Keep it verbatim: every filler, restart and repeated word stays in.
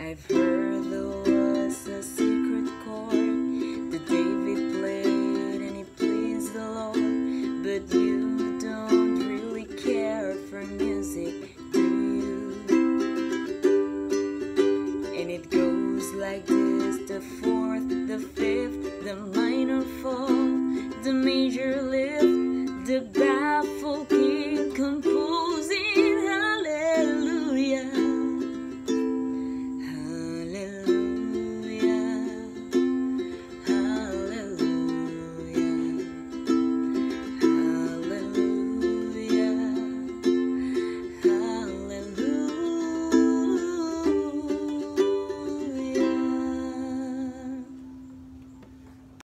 I've heard there was a secret chord that David played and it pleased the Lord, but you don't really care for music, do you? And it goes like this: the fourth, the fifth, the minor fall, the major lift, the baffled king.